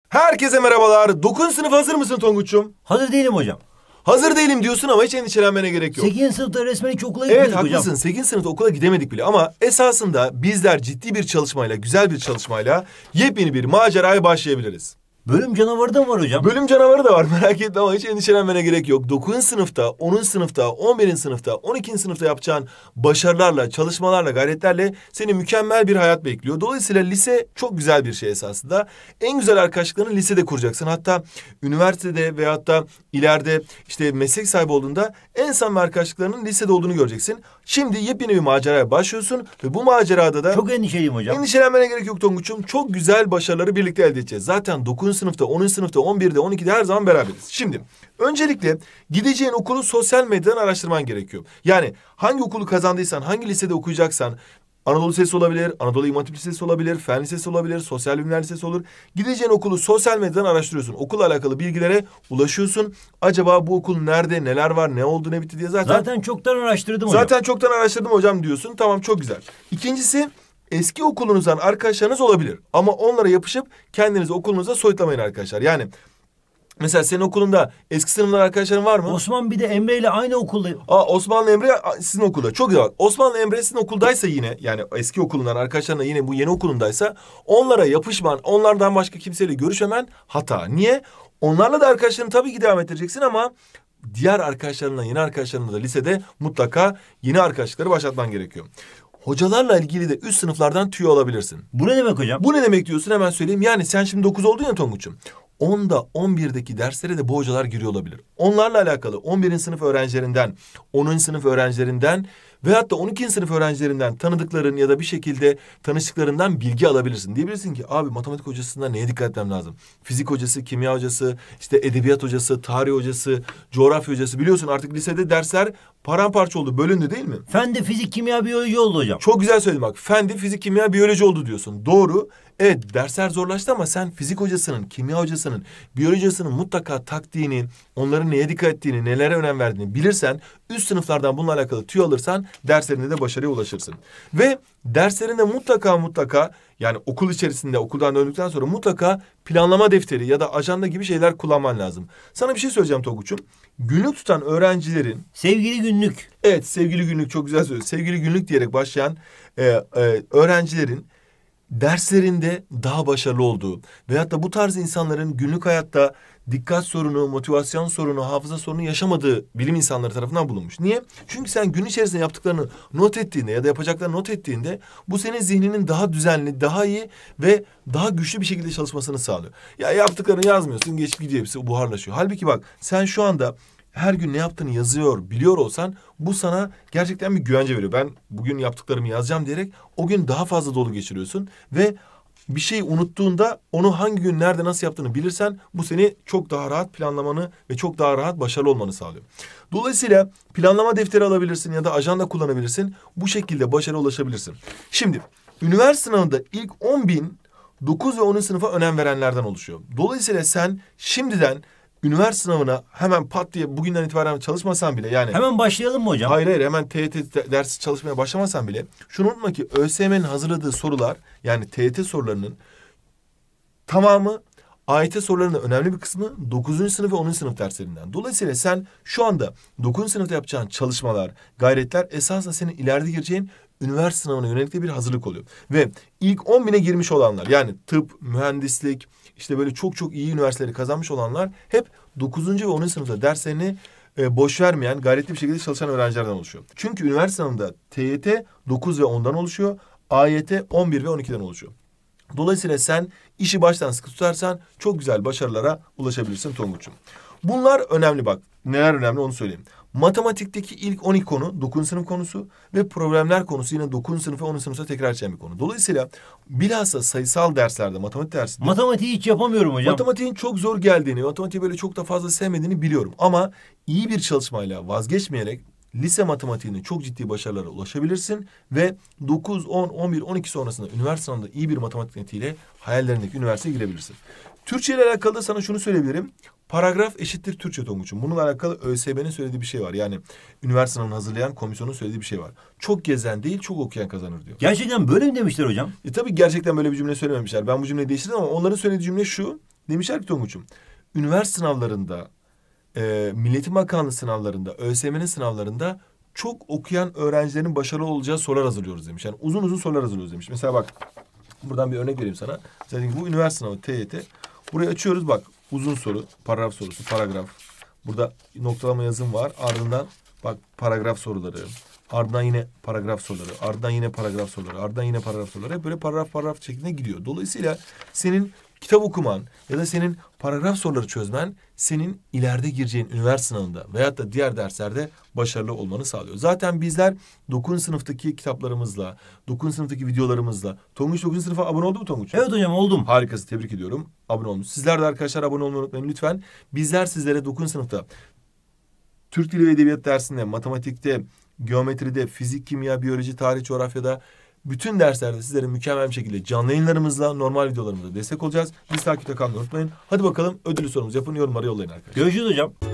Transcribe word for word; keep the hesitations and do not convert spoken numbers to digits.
Herkese merhabalar. dokuzuncu sınıf hazır mısın Tonguç'um? Hazır değilim hocam. Hazır değilim diyorsun ama hiç endişelenmene gerek yok. sekizinci sınıfta resmen hiç okula Evet gitmedik hocam. haklısın. sekizinci sınıfta okula gidemedik bile ama esasında bizler ciddi bir çalışmayla, güzel bir çalışmayla yepyeni bir maceraya başlayabiliriz. Bölüm canavarı da mı var hocam? Bölüm canavarı da var, merak etme ama hiç endişelenmene gerek yok. dokuzuncu sınıfta, onuncu sınıfta, on birinci sınıfta, on ikinci sınıfta yapacağın başarılarla, çalışmalarla, gayretlerle seni mükemmel bir hayat bekliyor. Dolayısıyla lise çok güzel bir şey esasında. En güzel arkadaşlıklarını lisede kuracaksın. Hatta üniversitede veyahut da ileride işte meslek sahibi olduğunda en samimi arkadaşlıklarının lisede olduğunu göreceksin. Şimdi yepyeni bir maceraya başlıyorsun ve bu macerada da... Çok endişeliyim hocam. Endişelenmene gerek yok Tonguç'um. Çok güzel başarıları birlikte elde edeceğiz. Zaten dokuzuncu sınıfta, onuncu sınıfta, on birde, on ikide her zaman beraberiz. Şimdi öncelikle gideceğin okulu sosyal medyadan araştırman gerekiyor. Yani hangi okulu kazandıysan, hangi lisede okuyacaksan, Anadolu Lisesi olabilir, Anadolu İmam Hatip Lisesi olabilir, Fen Lisesi olabilir, Sosyal Bilimler Lisesi olur. Gideceğin okulu sosyal medyadan araştırıyorsun. Okulla alakalı bilgilere ulaşıyorsun. Acaba bu okul nerede, neler var, ne oldu, ne bitti diye zaten... Zaten çoktan araştırdım hocam. Zaten çoktan araştırdım hocam diyorsun. Tamam, çok güzel. İkincisi, eski okulunuzdan arkadaşlarınız olabilir. Ama onlara yapışıp kendinizi okulunuza soyutlamayın arkadaşlar. Yani... Mesela senin okulunda eski sınıflar arkadaşların var mı? Osman bir de Emre ile aynı okuldayım. Aa, Osmanlı Emre sizin okulda. Çok güzel. Osmanlı Emre sizin okuldaysa yine, yani eski okulundan arkadaşlarına yine bu yeni okulundaysa onlara yapışman, onlardan başka kimseyle görüşemen hata. Niye? Onlarla da arkadaşlarını tabii ki devam ettireceksin ama diğer arkadaşlarınla, yeni arkadaşlarınla da lisede mutlaka yeni arkadaşlıkları başlatman gerekiyor. Hocalarla ilgili de üst sınıflardan tüyo alabilirsin. Bu ne demek hocam? Bu ne demek diyorsun, hemen söyleyeyim. Yani sen şimdi dokuz oldun ya Tonguç'um. onda, on birdeki derslere de bu hocalar giriyor olabilir. Onlarla alakalı on birinci sınıf öğrencilerinden, onuncu sınıf öğrencilerinden veyahut da on ikinci sınıf öğrencilerinden tanıdıkların ya da bir şekilde tanıştıklarından bilgi alabilirsin. Diyebilirsin ki abi matematik hocasında neye dikkat etmem lazım? Fizik hocası, kimya hocası, işte edebiyat hocası, tarih hocası, coğrafya hocası. Biliyorsun artık lisede dersler paramparça oldu, bölündü değil mi? Fen de fizik, kimya, biyoloji oldu hocam. Çok güzel söyledin bak. Fen de fizik, kimya, biyoloji oldu diyorsun. Doğru. Evet, dersler zorlaştı ama sen fizik hocasının, kimya hocasının, biyoloji hocasının mutlaka taktiğini, onların neye dikkat ettiğini, nelere önem verdiğini bilirsen, üst sınıflardan bununla alakalı tüyo alırsan derslerinde de başarıya ulaşırsın. Ve derslerinde mutlaka mutlaka yani okul içerisinde, okuldan döndükten sonra mutlaka planlama defteri ya da ajanda gibi şeyler kullanman lazım. Sana bir şey söyleyeceğim Tonguç'um. Günlük tutan öğrencilerin... Sevgili günlük. Evet, sevgili günlük, çok güzel söylüyorsun. Sevgili günlük diyerek başlayan e, e, öğrencilerin derslerinde daha başarılı olduğu veyahut da bu tarz insanların günlük hayatta dikkat sorunu, motivasyon sorunu, hafıza sorunu yaşamadığı bilim insanları tarafından bulunmuş. Niye? Çünkü sen gün içerisinde yaptıklarını not ettiğinde ya da yapacaklarını not ettiğinde bu senin zihninin daha düzenli, daha iyi ve daha güçlü bir şekilde çalışmasını sağlıyor. Ya yaptıklarını yazmıyorsun, geçip gidiyor, hepsi buharlaşıyor. Halbuki bak, sen şu anda her gün ne yaptığını yazıyor, biliyor olsan bu sana gerçekten bir güvence veriyor. Ben bugün yaptıklarımı yazacağım diyerek o gün daha fazla dolu geçiriyorsun ve bir şeyi unuttuğunda onu hangi gün, nerede, nasıl yaptığını bilirsen bu seni çok daha rahat planlamanı ve çok daha rahat başarılı olmanı sağlıyor. Dolayısıyla planlama defteri alabilirsin ya da ajanda kullanabilirsin. Bu şekilde başarıya ulaşabilirsin. Şimdi üniversite sınavında ilk on bin dokuz ve onuncu sınıfa önem verenlerden oluşuyor. Dolayısıyla sen şimdiden üniversite sınavına hemen pat diye bugünden itibaren çalışmasan bile yani... Hemen başlayalım mı hocam? Hayır hayır, hemen T Y T dersi çalışmaya başlamasan bile şunu unutma ki ÖSYM'nin hazırladığı sorular, yani T Y T sorularının tamamı A Y T sorularının önemli bir kısmı dokuzuncu sınıf ve onuncu sınıf derslerinden. Dolayısıyla sen şu anda dokuzuncu sınıfta yapacağın çalışmalar, gayretler esasında senin ileride gireceğin üniversite sınavına yönelik de bir hazırlık oluyor. Ve ilk on bine girmiş olanlar, yani tıp, mühendislik, işte böyle çok çok iyi üniversiteleri kazanmış olanlar hep dokuzuncu ve onuncu sınıfta derslerini e, boş vermeyen, gayretli bir şekilde çalışan öğrencilerden oluşuyor. Çünkü üniversite sınavında T Y T dokuz ve ondan oluşuyor, A Y T on bir ve on ikiden oluşuyor. Dolayısıyla sen işi baştan sıkı tutarsan çok güzel başarılara ulaşabilirsin Tonguç'um. Bunlar önemli bak. Neler önemli onu söyleyeyim. Matematikteki ilk on iki konu dokuzuncu sınıf konusu ve problemler konusu yine dokuzuncu sınıf ve onuncu sınıfta tekrar edeceğim bir konu. Dolayısıyla bilhassa sayısal derslerde, matematik dersinde... Matematiği hiç yapamıyorum hocam. Matematiğin çok zor geldiğini, matematiği böyle çok da fazla sevmediğini biliyorum. Ama iyi bir çalışmayla vazgeçmeyerek lise matematiğinde çok ciddi başarılara ulaşabilirsin. Ve dokuz, on, on bir, on iki sonrasında üniversite sınavında iyi bir matematik netiyle hayallerindeki üniversiteye girebilirsin. Türkçe ile alakalı da sana şunu söyleyebilirim. Paragraf eşittir Türkçe Tonguç'um. Bununla alakalı ÖSYM'nin söylediği bir şey var. Yani üniversite sınavını hazırlayan komisyonun söylediği bir şey var. Çok gezen değil, çok okuyan kazanır diyor. Gerçekten böyle mi demişler hocam? E tabii gerçekten böyle bir cümle söylememişler. Ben bu cümleyi değiştirdim ama onların söylediği cümle şu. Demişler ki Tonguç'um, üniversite sınavlarında, e, Milli Eğitim Bakanlığı sınavlarında, ÖSYM'nin sınavlarında çok okuyan öğrencilerin başarılı olacağı sorular hazırlıyoruz demiş. Yani uzun uzun sorular hazırlıyoruz demiş. Mesela bak, buradan bir örnek vereyim sana. Mesela bu üniversite sınavı T Y T. Burayı açıyoruz bak, uzun soru, paragraf sorusu, paragraf. Burada noktalama yazım var. Ardından bak paragraf soruları. Ardından yine paragraf soruları. Ardından yine paragraf soruları. Ardından yine paragraf soruları. Hep böyle paragraf paragraf şeklinde gidiyor. Dolayısıyla senin kitap okuman ya da senin paragraf soruları çözmen senin ileride gireceğin üniversite sınavında veyahut da diğer derslerde başarılı olmanı sağlıyor. Zaten bizler dokuzuncu sınıftaki kitaplarımızla, dokuzuncu sınıftaki videolarımızla, Tonguç dokuzuncu sınıfa abone oldu mu Tonguç? Evet hocam, oldum. Harikası, tebrik ediyorum. Abone olmuş. Sizler de arkadaşlar abone olmayı unutmayın lütfen. Bizler sizlere dokuzuncu sınıfta Türk Dili ve Edebiyat dersinde, matematikte, geometride, fizik, kimya, biyoloji, tarih, coğrafyada bütün derslerde sizlere mükemmel bir şekilde canlı yayınlarımızla, normal videolarımızla destek olacağız. Biz takipte kalmayı unutmayın. Hadi bakalım ödüllü sorumuzu yapın, yorumlara yollayın arkadaşlar. Görüşürüz hocam.